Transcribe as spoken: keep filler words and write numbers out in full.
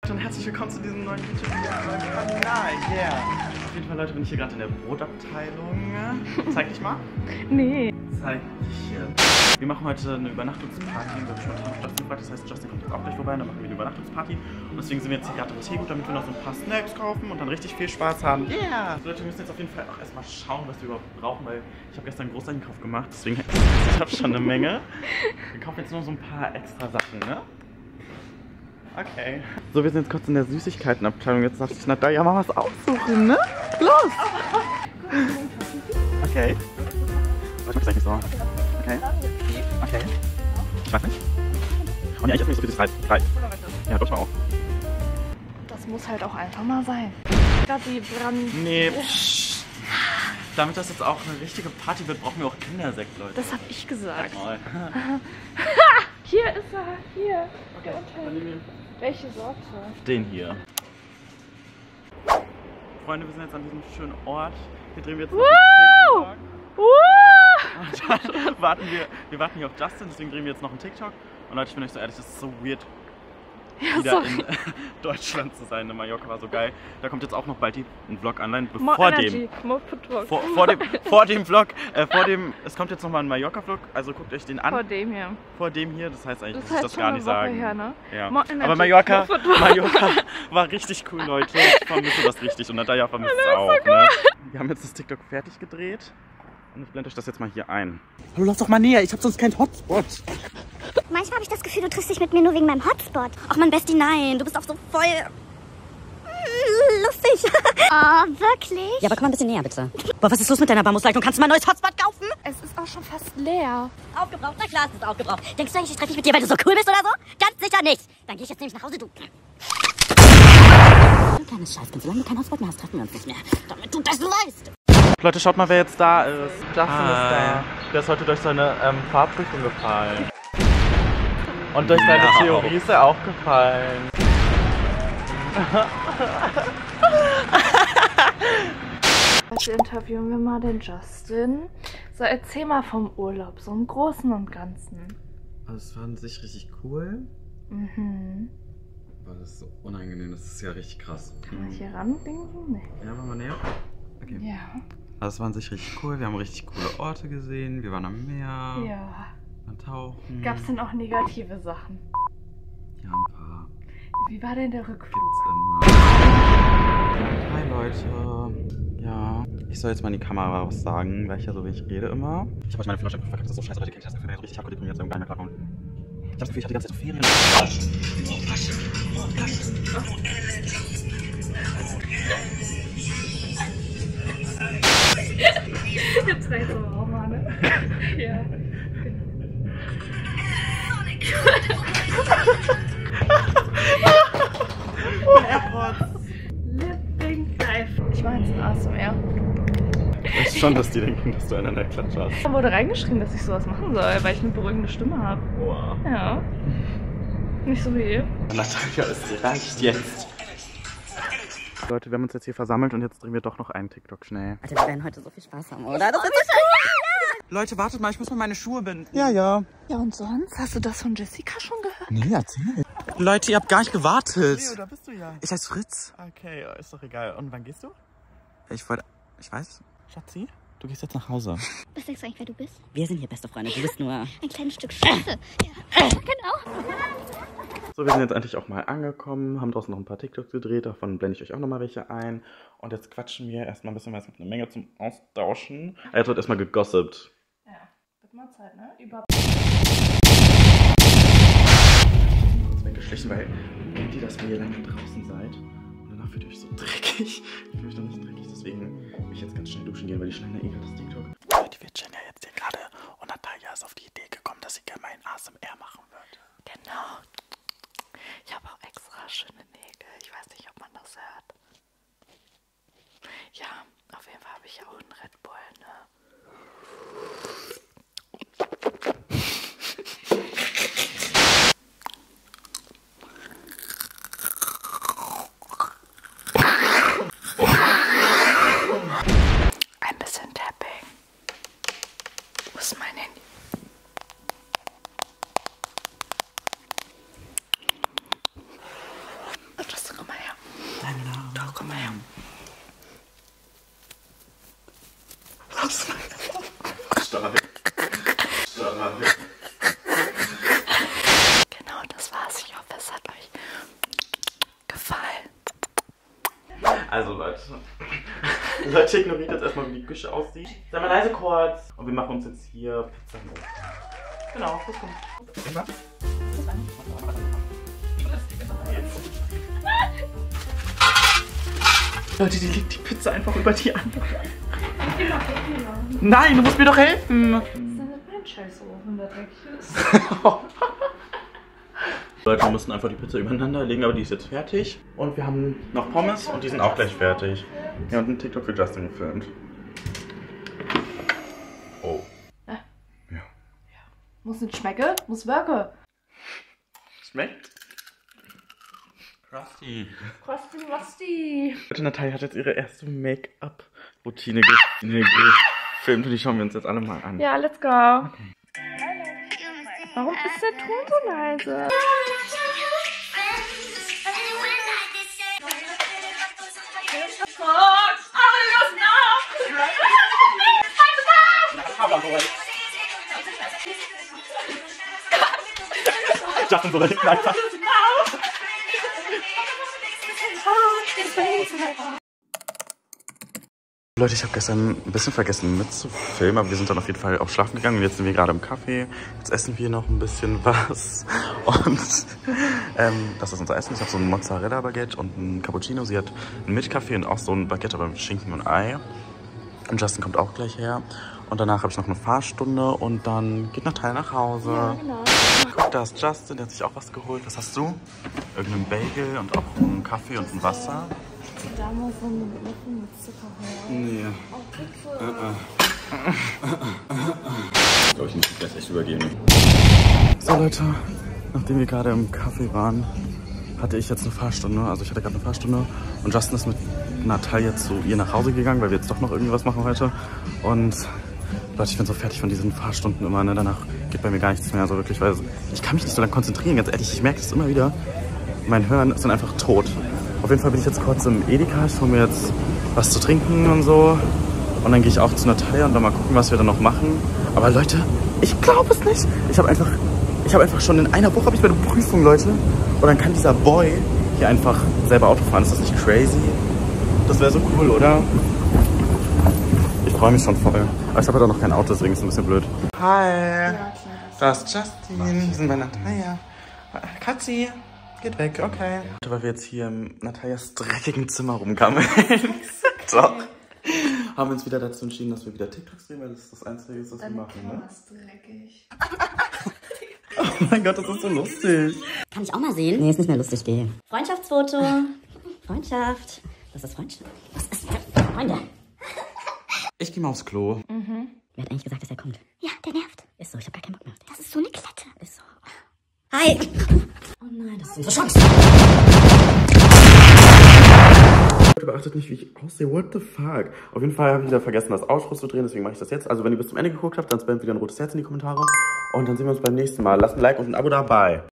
Und herzlich willkommen zu diesem neuen YouTube-Video auf meinem Kanal. Yeah! Auf jeden Fall, Leute, bin ich hier gerade in der Brotabteilung. Zeig dich mal. Nee. Zeig dich hier. Wir machen heute eine Übernachtungsparty. Wir haben schon nach Justin gefragt, das heißt, Justin kommt jetzt auch gleich vorbei und dann machen wir eine Übernachtungsparty. Und deswegen sind wir jetzt hier gerade im Teegut, damit wir noch so ein paar Snacks kaufen und dann richtig viel Spaß haben. Yeah! Also, Leute, wir müssen jetzt auf jeden Fall auch erstmal schauen, was wir überhaupt brauchen, weil ich habe gestern einen Großeinkauf gemacht. Deswegen, ich habe schon eine Menge. Wir kaufen jetzt nur so ein paar extra Sachen, ne? Okay. So, wir sind jetzt kurz in der Süßigkeitenabteilung. Jetzt darf ich Natalia mal was aussuchen, ne? Los! Okay. Oh, ich mag's eigentlich so. Okay. Okay. Ich weiß nicht. Oh ne, ich esse nicht so viel Reis. Reis. Ja, doch mal auch. Das muss halt auch einfach mal sein. Gerade die Brand... Nee, pssst. Damit das jetzt auch eine richtige Party wird, brauchen wir auch Kindersekt, Leute. Das hab ich gesagt. Sag mal. Hier ist er. Hier. Okay. Dann nehmen wir Welche Sorte? den hier. Freunde, wir sind jetzt an diesem schönen Ort. Hier drehen wir jetzt noch Wow! einen TikTok. Wow! Und dann warten wir, wir warten hier auf Justin, deswegen drehen wir jetzt noch einen TikTok. Und Leute, ich bin euch so ehrlich, das ist so weird, Ja, wieder sorry. in Deutschland zu sein. Mallorca war so geil. Da kommt jetzt auch noch bald die, ein Vlog online, More bevor Energy. dem. More Footwork. Vor, vor dem, vor dem Vlog, äh, vor dem, es kommt jetzt nochmal ein Mallorca-Vlog, also guckt euch den an. Vor dem hier. Vor dem hier, das heißt eigentlich, Das muss ich heißt das schon gar eine nicht Woche sagen. her, ne? Ja. More Energy. Aber Mallorca, More Footwork. Mallorca war richtig cool, Leute. Ich vermisse das richtig und Natalia vermisst es auch. So ne? Wir haben jetzt das TikTok fertig gedreht und ich blende euch das jetzt mal hier ein. Hallo, lauf doch mal näher, ich habe sonst keinen Hotspot. Manchmal habe ich das Gefühl, du triffst dich mit mir nur wegen meinem Hotspot. Ach man, Bestie, nein, du bist auch so voll mm, lustig. Oh, wirklich? Ja, aber komm mal ein bisschen näher, bitte. Boah, was ist los mit deiner Bambusleitung? Kannst du mal ein neues Hotspot kaufen? Es ist auch schon fast leer. Aufgebraucht? Na klar, es ist aufgebraucht. Denkst du eigentlich, ich treffe mich mit dir, weil du so cool bist oder so? Ganz sicher nicht. Dann gehe ich jetzt nämlich nach Hause, du. Du kleines Scheißkind, solange du kein Hotspot mehr hast, treffen wir uns nicht mehr. Damit du das weißt. Leute, schaut mal, wer jetzt da ist. Justin Ah. ist da. Der ist heute durch seine ähm, Fahrprüfung gefallen. Und durch seine Ja. Theorie ist er auch gefallen. Heute interviewen wir mal den Justin. So, erzähl mal vom Urlaub, so im Großen und Ganzen. Also es war an sich richtig cool, Mhm. aber das ist so unangenehm, das ist ja richtig krass. Kann man hier randingsen? Nee. Ja, machen wir näher. Okay. Ja. Also es war an sich richtig cool, wir haben richtig coole Orte gesehen, wir waren am Meer, Ja. waren tauchen. Gab es denn auch negative Sachen? Ja, ein paar. Wie war denn der Rückflug? Gibt's immer. Hi Leute. Ja, ich soll jetzt mal in die Kamera was sagen, weil ich ja so wenig rede immer. Ich habe euch meine Führerschein verkackt, das ist so scheiße, Leute, kennt das Gefühl, wenn ihr so richtig hardcore deprimiert seid und gar nicht mehr klarkommt. Ich hab das Gefühl, ich hatte die ganze Zeit so Ferien. Jetzt reicht aber auch mal, ne? Ja. Living Life. Ich mach jetzt ein A S M R. Ich weiß schon, dass die denken, dass du einen an der Klatsche hast. Da wurde reingeschrieben, dass ich sowas machen soll, weil ich eine beruhigende Stimme habe. Wow. Ja. Nicht so wie ihr. Natalia, es reicht jetzt. Leute, wir haben uns jetzt hier versammelt und jetzt drehen wir doch noch einen TikTok schnell. Alter, wir werden heute so viel Spaß haben, oder? Das wird so Leute, wartet mal, ich muss mal meine Schuhe binden. Ja, ja. Ja, und sonst? Hast du das von Jessica schon gehört? Nee, erzähl. Leute, ihr habt gar nicht gewartet. Leo, da bist du ja. Ich heiße Fritz. Okay, ist doch egal. Und wann gehst du? Ich wollte, ich weiß. Schatzi, du gehst jetzt nach Hause. Was denkst du eigentlich, wer du bist? Wir sind hier beste Freunde, du bist nur... Ein kleines Stück Scheiße. Ja, genau. So, wir sind jetzt endlich auch mal angekommen, haben draußen noch ein paar TikToks gedreht, davon blende ich euch auch noch mal welche ein. Und jetzt quatschen wir erstmal ein bisschen, weil es gibt eine Menge zum Austauschen. Jetzt wird erstmal gegossipt. Ja. Wird mal Zeit, ne? Über. Das weggeschlichen, weil denkt ihr, dass ihr lange draußen seid und danach fühlt ihr euch so dreckig. Ich fühle mich doch nicht dreckig, deswegen will ich jetzt ganz schnell duschen gehen, weil die schneiden ja eh gerade das TikTok. Leute, wir chillen ja jetzt hier gerade und Natalia ist auf die Idee gekommen, dass sie gerne mal ein A S M R machen würde. Genau. Ich habe auch extra schöne Nägel. Ich weiß nicht, ob man das hört. Ja, auf jeden Fall habe ich auch einen Red Bull, ne? Ein bisschen Tapping. Wo ist mein Handy? Doch, komm mal her. Stark. Stark. Genau, das war's. Ich hoffe, es hat euch gefallen. Also Leute, Leute, ignoriert jetzt erstmal, wie die Küche aussieht. Sei mal leise kurz. Und wir machen uns jetzt hier Pizza mit. Genau, das kommt. Leute, die legt die Pizza einfach über die andere. Nein, du musst mir doch helfen. Das ist nicht mein Scheißofen, der dreckig ist. Leute, wir mussten einfach die Pizza übereinander legen, aber die ist jetzt fertig. Und wir haben noch Pommes und die sind auch gleich fertig. Ja, und einen TikTok für Justin gefilmt. Oh. Äh? Ja. Ja. Muss nicht schmecken, muss wirken. Schmeckt? Crusty. Crusty Musty. Leute, Natalia hat jetzt ihre erste Make-up-Routine gefilmt und die schauen wir uns jetzt alle mal an. Ja, let's go. Okay. Warum ist der Ton so leise? Ich dachte so da hinten einfach. Leute, ich habe gestern ein bisschen vergessen mitzufilmen, aber wir sind dann auf jeden Fall auch schlafen gegangen und jetzt sind wir gerade im Café. Jetzt essen wir noch ein bisschen was und ähm, das ist unser Essen. Ich habe so ein Mozzarella-Baguette und ein Cappuccino. Sie hat einen Milchkaffee und auch so ein Baguette, aber mit Schinken und Ei. Und Justin kommt auch gleich her. Und danach habe ich noch eine Fahrstunde und dann geht Natalia nach Hause. Ja, genau. Guck, da ist Justin, der hat sich auch was geholt. Was hast du? Irgendeinen Bagel und auch einen Kaffee und ein Wasser. Da muss so ein Muffin mit Zucker her. Nee. Oh, bitte. Ich glaube, ich muss mich gleich echt übergeben. So Leute, nachdem wir gerade im Café waren, hatte ich jetzt eine Fahrstunde. Also ich hatte gerade eine Fahrstunde und Justin ist mit Natalia zu ihr nach Hause gegangen, weil wir jetzt doch noch irgendwie was machen heute. Und Leute, ich bin so fertig von diesen Fahrstunden immer, ne? Danach geht bei mir gar nichts mehr, so wirklich, weil ich kann mich nicht so lange konzentrieren, ganz ehrlich. Ich merke das immer wieder. Mein Hören ist dann einfach tot. Auf jeden Fall bin ich jetzt kurz im Edeka. Ich hole mir jetzt was zu trinken und so. Und dann gehe ich auch zu Natalia und dann mal gucken, was wir dann noch machen. Aber Leute, ich glaube es nicht. Ich habe einfach, ich habe einfach schon in einer Woche habe ich meine Prüfung, Leute. Und dann kann dieser Boy hier einfach selber Auto fahren. Ist das nicht crazy? Das wäre so cool, oder? Ich freue mich schon voll. Aber ich habe halt auch noch kein Auto, deswegen ist es ein bisschen blöd. Hi. Da ist Justin. Wir sind bei Natalia. Katzi. Geht weg, okay. Weil wir jetzt hier im Natalias dreckigen Zimmer rumgammeln. Doch. Haben wir uns wieder dazu entschieden, dass wir wieder TikToks drehen, weil das ist das Einzige, was wir machen, ne? Das ist dreckig. Oh mein Gott, das ist so lustig. Kann ich auch mal sehen? Nee, ist nicht mehr lustig, geh. Freundschaftsfoto. Freundschaft. Das ist Freundschaft. Was ist das? Freunde. Ich gehe mal aufs Klo. Mhm. Wer hat eigentlich gesagt, dass er kommt? Ja, der nervt. Ist so, ich hab gar keinen Bock mehr auf den. Das ist so eine Klette. Ist so. Hi. Oh nein, das ist unsere Chance. Leute, beachtet nicht, wie ich aussehe. What the fuck? Auf jeden Fall habe ich wieder vergessen, das Outro zu drehen, deswegen mache ich das jetzt. Also wenn ihr bis zum Ende geguckt habt, dann spamt wieder ein rotes Herz in die Kommentare. Und dann sehen wir uns beim nächsten Mal. Lasst ein Like und ein Abo dabei.